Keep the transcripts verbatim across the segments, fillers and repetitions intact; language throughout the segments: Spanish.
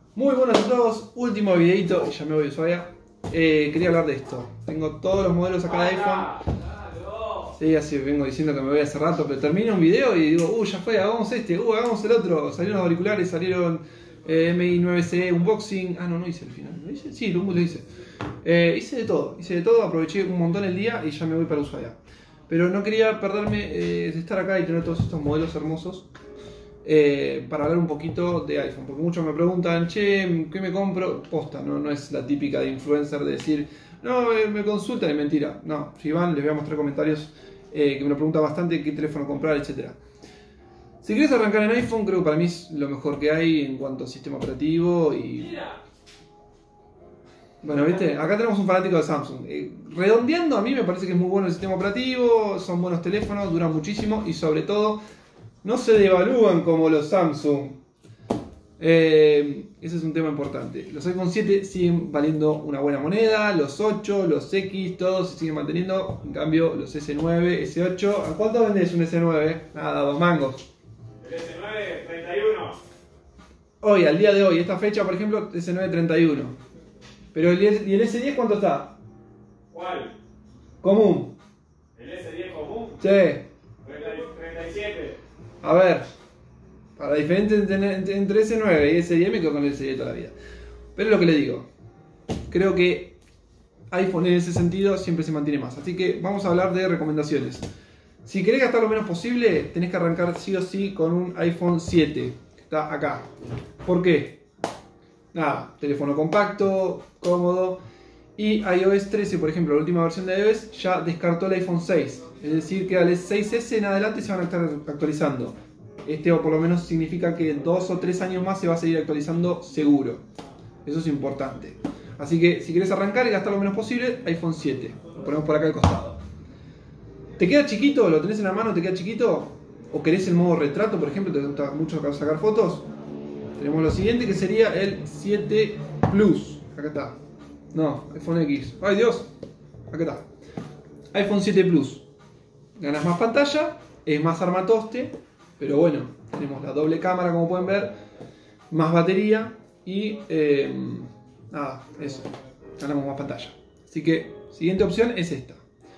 Muy buenos a todos, último videito y ya me voy a Ushuaia. Eh, quería hablar de esto. Tengo todos los modelos acá de iPhone. Sí, así vengo diciendo que me voy hace rato, pero termino un video y digo, uh, ya fue, hagamos este, uh, hagamos el otro. Salieron los auriculares, salieron eh, M I nueve C E unboxing. Ah, no, no hice el final. ¿Lo hice? Sí, lo, lo hice. Eh, hice de todo, hice de todo, aproveché un montón el día y ya me voy para Ushuaia. Pero no quería perderme eh, de estar acá y tener todos estos modelos hermosos. Eh, para hablar un poquito de iPhone, porque muchos me preguntan, che, ¿qué me compro? Posta, no, no es la típica de influencer de decir, no, eh, me consultan, es mentira. No, si van, les voy a mostrar comentarios eh, que me lo preguntan bastante, qué teléfono comprar, etcétera. Si quieres arrancar en iPhone, creo que para mí es lo mejor que hay en cuanto a sistema operativo y... Bueno, viste, acá tenemos un fanático de Samsung. Eh, redondeando, a mí me parece que es muy bueno el sistema operativo, son buenos teléfonos, duran muchísimo y sobre todo no se devalúan como los Samsung. Eh, ese es un tema importante. Los iPhone siete siguen valiendo una buena moneda, los ocho, los X, todos se siguen manteniendo. En cambio, los S nueve, S ocho, ¿a cuánto vendes un S nueve? Nada, dos mangos. El S nueve, treinta y uno. Hoy, al día de hoy, esta fecha, por ejemplo, S nueve treinta y uno. Pero el, ¿y el S diez cuánto está? ¿Cuál? Común. ¿El S diez común? Sí. treinta y siete. A ver, para la diferencia entre, entre S nueve y S diez me quedo con el S diez toda la vida. Pero es lo que le digo, creo que iPhone en ese sentido siempre se mantiene más. Así que vamos a hablar de recomendaciones. Si querés gastar lo menos posible, tenés que arrancar sí o sí con un iPhone siete, que está acá. ¿Por qué? Nada, teléfono compacto, cómodo. Y iOS trece, por ejemplo, la última versión de iOS, ya descartó el iPhone seis. Es decir, que al seis ese en adelante se van a estar actualizando. Este o por lo menos significa que dos o tres años más se va a seguir actualizando seguro. Eso es importante. Así que si quieres arrancar y gastar lo menos posible, iPhone siete. Lo ponemos por acá al costado. ¿Te queda chiquito? ¿Lo tenés en la mano? ¿Te queda chiquito? ¿O querés el modo retrato, por ejemplo? ¿Te gusta mucho sacar fotos? Tenemos lo siguiente que sería el siete Plus. Acá está. No, iPhone X. ¡Ay Dios! Acá está. iPhone siete Plus. Ganas más pantalla, es más armatoste, pero bueno, tenemos la doble cámara como pueden ver, más batería y eh, nada, eso, ganamos más pantalla. Así que, siguiente opción es esta.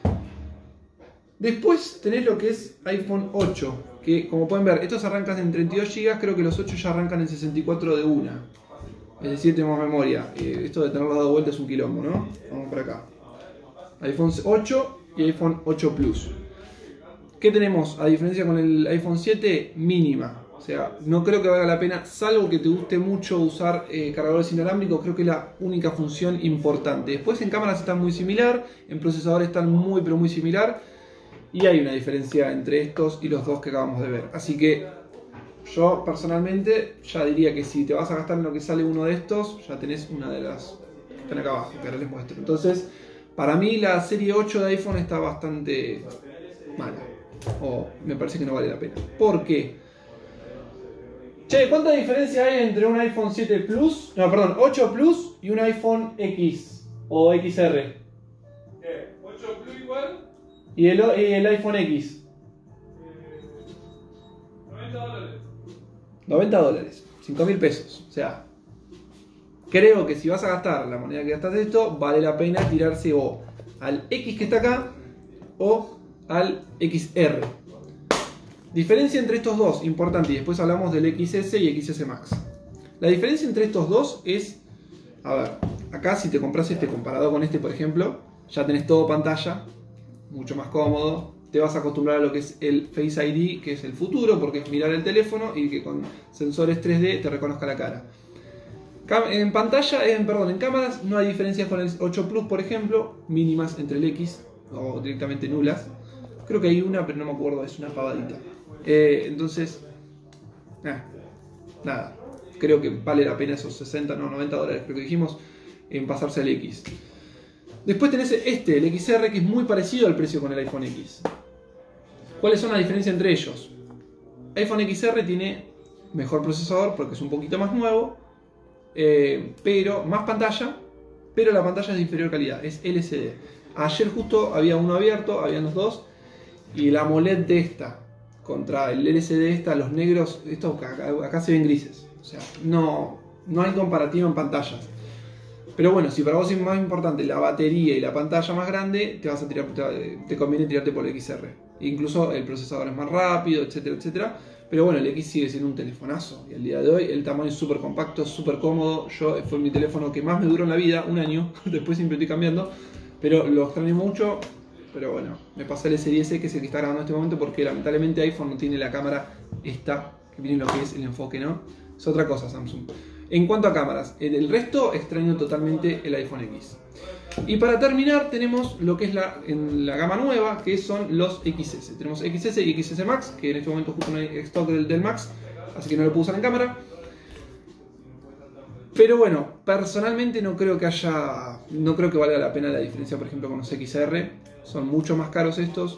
Después tenés lo que es iPhone ocho, que como pueden ver, estos arrancan en treinta y dos gigas, creo que los ocho ya arrancan en sesenta y cuatro de una. Es decir, tenemos memoria. Eh, esto de tenerlo dado vuelta es un quilombo, ¿no? Vamos por acá. iPhone ocho y iPhone ocho Plus. ¿Qué tenemos? A diferencia con el iPhone siete, mínima. O sea, no creo que valga la pena, salvo que te guste mucho usar eh, cargadores inalámbricos, creo que es la única función importante. Después en cámaras están muy similar, en procesadores están muy pero muy similar. Y hay una diferencia entre estos y los dos que acabamos de ver. Así que yo personalmente ya diría que si te vas a gastar en lo que sale uno de estos, ya tenés una de las que están acá abajo, que ahora les muestro. Entonces, para mí la serie ocho de iPhone está bastante mala. O me parece que no vale la pena. ¿Por qué? Che, ¿cuánta diferencia hay entre un iPhone siete Plus, no, perdón, ocho Plus y un iPhone X o X R? ¿Qué? ¿ocho Plus igual? ¿Y el, y el iPhone X? Eh, noventa dólares. noventa dólares, cinco mil pesos. O sea, creo que si vas a gastar la moneda que gastas de esto, vale la pena tirarse o al X que está acá o al X R. Diferencia entre estos dos, importante, y después hablamos del X S y X S Max. La diferencia entre estos dos es, a ver, acá si te compras este comparado con este, por ejemplo, ya tenés todo pantalla, mucho más cómodo, te vas a acostumbrar a lo que es el Face I D, que es el futuro, porque es mirar el teléfono y que con sensores tres D te reconozca la cara. En pantalla, en, perdón, en cámaras no hay diferencias con el ocho Plus, por ejemplo, mínimas entre el X o directamente nulas. Creo que hay una, pero no me acuerdo, es una pavadita. Eh, entonces, eh, nada, creo que vale la pena esos sesenta, no, noventa dólares, creo que dijimos, en pasarse al X. Después tenés este, el X R, que es muy parecido al precio con el iPhone X. ¿Cuáles son las diferencias entre ellos? iPhone X R tiene mejor procesador porque es un poquito más nuevo, eh, pero más pantalla, pero la pantalla es de inferior calidad, es L C D. Ayer justo había uno abierto, habían los dos. Y la AMOLED de esta contra el L C D de esta, los negros, estos acá, acá se ven grises. O sea, no, no hay comparativa en pantallas. Pero bueno, si para vos es más importante la batería y la pantalla más grande, te vas a tirar, te, te conviene tirarte por el X R. Incluso el procesador es más rápido, etcétera, etcétera. Pero bueno, el X sigue siendo un telefonazo. Y al día de hoy el tamaño es súper compacto, súper cómodo. Yo fue mi teléfono que más me duró en la vida, un año. Después siempre estoy cambiando. Pero lo extraño mucho. Pero bueno, me pasé el S diez, que es el que está grabando en este momento, porque lamentablemente iPhone no tiene la cámara esta, que miren lo que es el enfoque, ¿no? Es otra cosa Samsung. En cuanto a cámaras, en el resto extraño totalmente el iPhone X. Y para terminar tenemos lo que es la, en la gama nueva, que son los X S. Tenemos X S y X S Max, que en este momento justo no hay stock del, del Max, así que no lo puedo usar en cámara. Pero bueno, personalmente no creo que haya, no creo que valga la pena la diferencia, por ejemplo, con los X R. Son mucho más caros estos.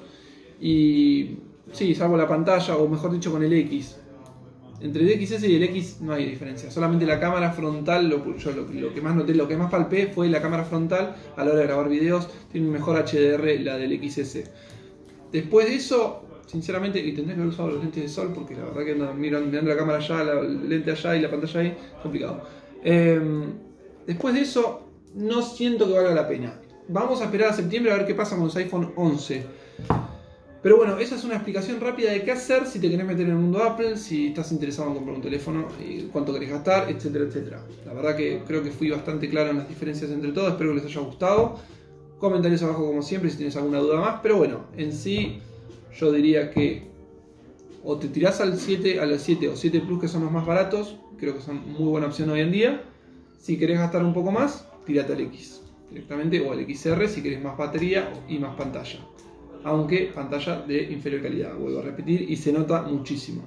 Y sí, salvo la pantalla, o mejor dicho con el X. Entre el X S y el X no hay diferencia. Solamente la cámara frontal, lo, yo lo, lo que más noté, lo que más palpé fue la cámara frontal a la hora de grabar videos. Tiene un mejor H D R la del X S. Después de eso, sinceramente, y tendré que haber usado los lentes de sol, porque la verdad que no, miran, mirando la cámara allá, la lente allá y la pantalla ahí, complicado. Eh, después de eso, no siento que valga la pena. Vamos a esperar a septiembre a ver qué pasa con los iPhone once. Pero bueno, esa es una explicación rápida de qué hacer si te querés meter en el mundo Apple, si estás interesado en comprar un teléfono, y cuánto querés gastar, etcétera, etcétera. La verdad que creo que fui bastante claro en las diferencias entre todos, espero que les haya gustado. Comentarios abajo como siempre si tienes alguna duda más, pero bueno, en sí yo diría que o te tirás al siete, al siete o siete Plus, que son los más baratos, creo que son muy buena opción hoy en día. Si querés gastar un poco más, tirate al X directamente, o al X R si querés más batería y más pantalla. Aunque pantalla de inferior calidad, vuelvo a repetir, y se nota muchísimo.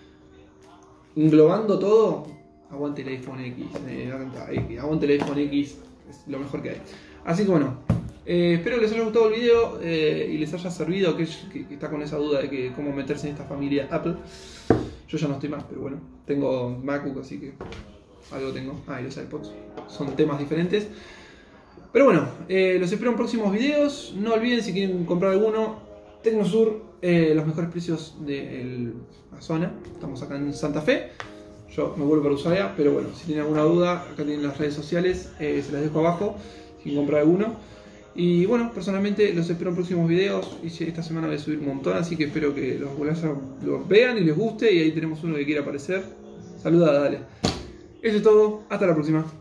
Englobando todo, aguante el iPhone X, eh, aguante el iPhone X, es lo mejor que hay. Así que bueno, eh, espero que les haya gustado el video eh, y les haya servido, que, que, que está con esa duda de que cómo meterse en esta familia Apple. Yo ya no estoy más, pero bueno, tengo MacBook, así que algo tengo. Ah, y los iPods, son temas diferentes. Pero bueno, eh, los espero en próximos videos. No olviden, si quieren comprar alguno, Tecnosur, eh, los mejores precios de la zona. Estamos acá en Santa Fe. Yo me vuelvo para Ushuaia, pero bueno, si tienen alguna duda, acá tienen las redes sociales, eh, se las dejo abajo si quieren comprar alguno. Y bueno, personalmente los espero en próximos videos. Y esta semana voy a subir un montón, así que espero que los, los vean y les guste. Y ahí tenemos uno que quiere aparecer. Saluda, dale. Eso es todo, hasta la próxima.